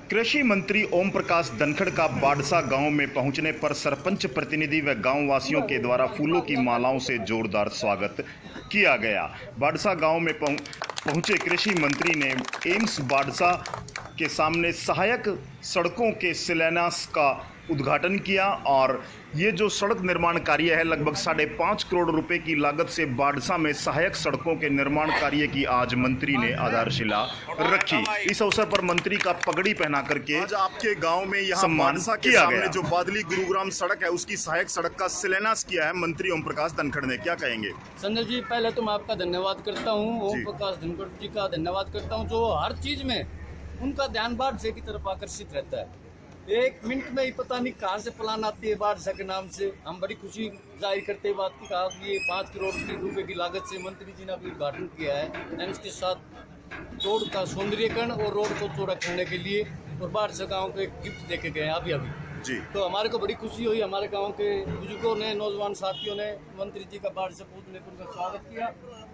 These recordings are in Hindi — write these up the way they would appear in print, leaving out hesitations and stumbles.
कृषि मंत्री ओम प्रकाश धनखड़ का बाड़सा गांव में पहुंचने पर सरपंच प्रतिनिधि व गांव वासियों के द्वारा फूलों की मालाओं से जोरदार स्वागत किया गया। बाड़सा गांव में पहुंचे कृषि मंत्री ने एम्स बाड़सा के सामने सहायक सड़कों के शिलान्यास का उद्घाटन किया और ये जो सड़क निर्माण कार्य है लगभग 5.5 करोड़ रुपए की लागत से बाड़सा में सहायक सड़कों के निर्माण कार्य की आज मंत्री ने आधारशिला रखी। इस अवसर पर मंत्री का पगड़ी पहना करके आज आपके गांव में यहाँ सम्मान किया गया। जो बादली गुरुग्राम सड़क है उसकी सहायक सड़क का शिलान्यास किया है मंत्री ओम प्रकाश धनखड़ ने। क्या कहेंगे? संजय जी, पहले तो मैं आपका धन्यवाद करता हूँ, ओम प्रकाश धनखड़ जी का धन्यवाद करता हूँ जो हर चीज में उनका ध्यान बाड़सा की तरफ आकर्षित रहता है। एक मिनट में ही पता नहीं कहाँ से प्लान आती है बाड़सा के नाम से। हम बड़ी खुशी जाहिर करते हैं बात की कहा कि 5 करोड़ रुपए की लागत से मंत्री जी ने अभी उद्घाटन किया है एम्स के साथ रोड का सौंदर्यीकरण और रोड को चौड़ा करने के लिए, और बाड़सा गाँव को एक गिफ्ट देके गए अभी जी। तो हमारे को बड़ी खुशी हुई। हमारे गाँव के बुजुर्गों ने, नौजवान साथियों ने मंत्री जी का बाड़सा पहुंचने पर उनका स्वागत किया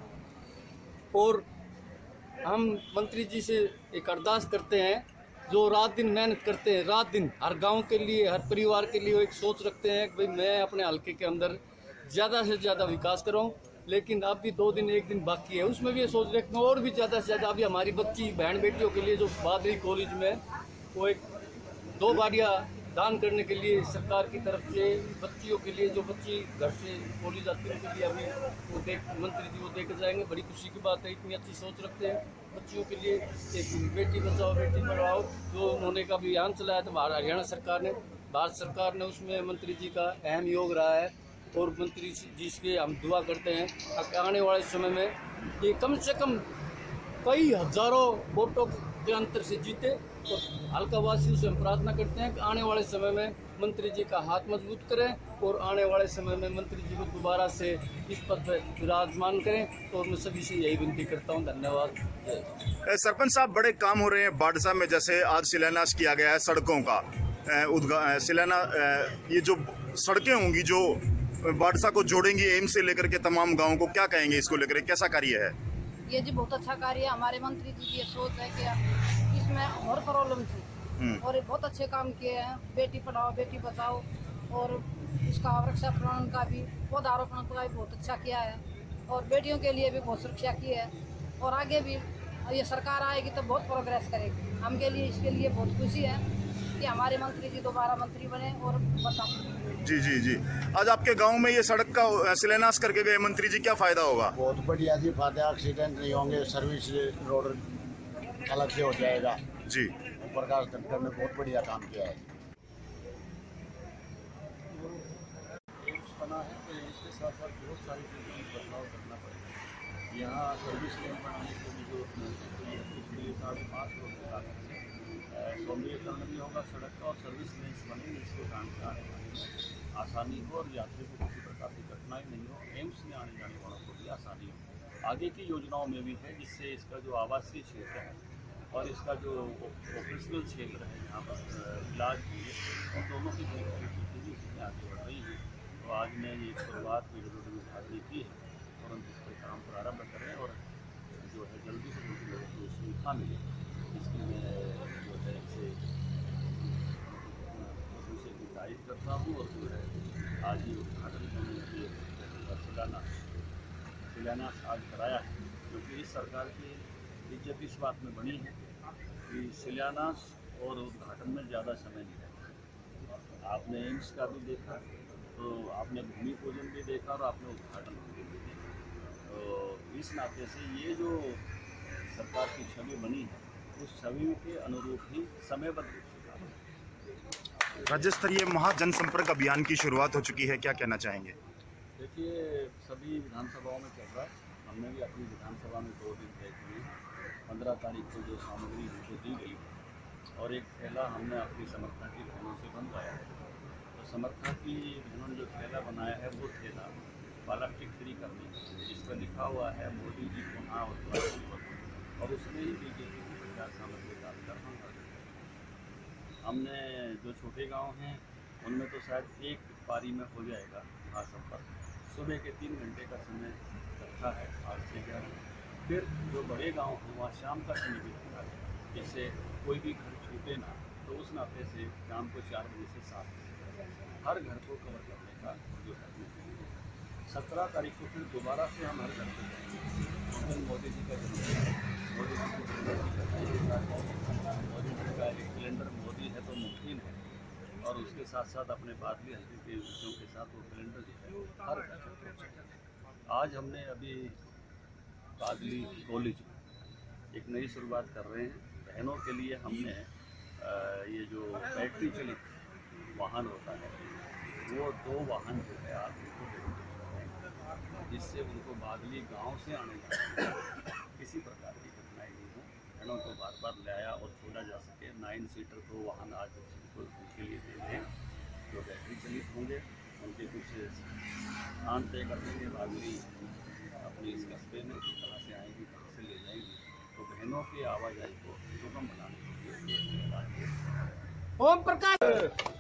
और हम मंत्री जी से एक अरदास करते हैं जो रात दिन मेहनत करते हैं, रात दिन हर गांव के लिए, हर परिवार के लिए वो एक सोच रखते हैं कि भाई मैं अपने हल्के के अंदर ज़्यादा से ज़्यादा विकास कराऊं। लेकिन अब भी 2 दिन 1 दिन बाकी है, उसमें भी ये सोच रखते हैं और भी ज़्यादा से ज़्यादा। अभी हमारी बच्ची बहन बेटियों के लिए जो बादली कॉलेज में वो एक 2 गाड़ियाँ दान करने के लिए सरकार की तरफ से बच्चियों के लिए, जो बच्ची घर से कॉलेज जाती है उनके लिए अभी वो मंत्री जी वो देकर जाएंगे। बड़ी खुशी की बात है, इतनी अच्छी सोच रखते हैं बच्चियों के लिए। एक बेटी बचाओ बेटी पढ़ाओ जो उन्होंने का अभियान चलाया था हरियाणा सरकार ने, भारत सरकार ने, उसमें मंत्री जी का अहम योग रहा है और मंत्री जी से हम दुआ करते हैं कि आने वाले समय में ये कम से कम कई हजारों वोटों के अंतर से जीते। तो हल्का वासियों से हम प्रार्थना करते हैं कि आने वाले समय में मंत्री जी का हाथ मजबूत करें और आने वाले समय में मंत्री जी को दोबारा से इस पद पर विराजमान करें। तो मैं सभी से यही विनती करता हूं। धन्यवाद। सरपंच साहब, बड़े काम हो रहे हैं बाड़सा में, जैसे आज शिलान्यास किया गया है सड़कों का शिलान्यास। ये जो सड़कें होंगी जो बाड़सा को जोड़ेंगी एम्स से लेकर के तमाम गाँव को, क्या कहेंगे इसको लेकर? कैसा कार्य है ये? जी बहुत अच्छा कार्य है। हमारे मंत्री जी की ये सोच है कि इसमें और प्रॉब्लम थी और बहुत अच्छे काम किए हैं। बेटी पढ़ाओ बेटी बचाओ और उसका वृक्षारोपण का भी, पौधारोपण का भी बहुत अच्छा किया है और बेटियों के लिए भी बहुत सुरक्षा की है। और आगे भी ये सरकार आएगी तो बहुत प्रोग्रेस करेगी। हमके लिए इसके लिए बहुत खुशी है कि हमारे मंत्री जी दोबारा मंत्री बने और बताओ। जी जी जी, आज आपके गांव में ये सड़क का शिलान्यास करके गए मंत्री जी, क्या फायदा होगा? बहुत बढ़िया जी, फायदा, एक्सीडेंट नहीं होंगे, सर्विस रोड अलग से हो जाएगा जी। प्रकाश धनखड़ ने बहुत बढ़िया काम किया है। एम्स बना है तो एम्स के साथ साथ बहुत सारी चीज़ों में बदलाव करना पड़ेगा। यहाँ सर्विस लेन बनाने की भी जरूरत नहीं है, उसके लिए 5.5 करोड़ की लागत से सौंदर्यीकरण भी होगा सड़क का और सर्विस लेन्स बनेंगे, इसके कारण से आने वाले में आसानी हो और यात्री को किसी प्रकार की कठिनाई नहीं हो। एम्स में आने जाने वालों को भी आसानी हो। आगे की योजनाओं में भी है जिससे इसका जो आवासीय क्षेत्र है और इसका जो ऑपरेशनल क्षेत्र है यहाँ पर इलाज भी है, उन दोनों की तेजी से आगे बढ़ रही है। तो आज ने ये शुरुआत पीडब्ल्यूडी विभाग ने की है और हम इस पर काम प्रारंभ करें और जो है जल्दी से जल्दी लोगों को सुविधा मिले, इसकी मैं जो है इसे गुजारिश करता हूँ। और जो है आज ये उद्घाटन करने के लिए शिलान्यास आज कराया है, क्योंकि इस सरकार की इज्जत इस बात में बनी है कि शिलान्यास और उद्घाटन में ज़्यादा समय नहीं लगता। आपने एम्स का भी देखा, तो आपने भूमि पूजन भी देखा और आपने उद्घाटन भी देखा। तो इस नाते से ये जो सरकार की छवि बनी है उस छवि के अनुरूप ही समयबद्ध राज्य स्तरीय महाजनसंपर्क अभियान की शुरुआत हो चुकी है, क्या कहना चाहेंगे? देखिए, सभी विधानसभाओं में चल रहा है। हमने भी अपनी विधानसभा में 2 दिन तय किए। 15 तारीख को जो सामग्री हमको दी गई और एक थैला हमने अपनी समर्था की बहनों से बनवाया है। तो समर्था की बहनों ने जो थैला बनाया है वो थैला प्लास्टिक फ्री करनी, जिस पर लिखा हुआ है मोदी जी को हाँ और प्लास्टिक, और उसमें ही बीजेपी की प्रचार सामग्री डालकर हम कर देते हैं। हमने जो छोटे गाँव हैं उनमें तो शायद एक पारी में हो जाएगा महासंपर्क। सुबह के 3 घंटे का समय रखा है 8 से 11। फिर जो बड़े गांव हैं वहाँ शाम का समय भी रखा है, जिससे कोई भी घर छूटे ना, तो उस नाते से शाम को 4 बजे से 7 बजे हर घर को कवर करने का जो है 17 तारीख को फिर दोबारा से हम हर घर को जाएंगे। उस दिन मोदी जी का जन्मदिन है, मोदी जी की मोदी जी का एक कैलेंडर मोदी है तो मुमकिन है, और उसके साथ साथ अपने बादली हल्के के विषयों के साथ वो कैलेंडर जो है हर घर को पहुँचेगा। आज हमने अभी बादली कॉलेज में एक नई शुरुआत कर रहे हैं। बहनों के लिए हमने ये जो बैटरी चलित वाहन होता है वो 2 वाहन जो है आप उनको देंगे, जिससे उनको बादली गांव से आने जाने किसी प्रकार की कठिनाई नहीं हो, बहनों को बार बार लाया और छोड़ा जा सके। 9 सीटर 2 वाहन आज उनके लिए दे दें जो बैटरी चलित होंगे। उनके कुछ स्थान तय कर देंगे बादली अपनी इस कस्बे में कहाँ से आएंगी, कहाँ से ले जाएंगी, तो बहनों की आवाजाही को सुगम बनाने के लिए ओम प्रकाश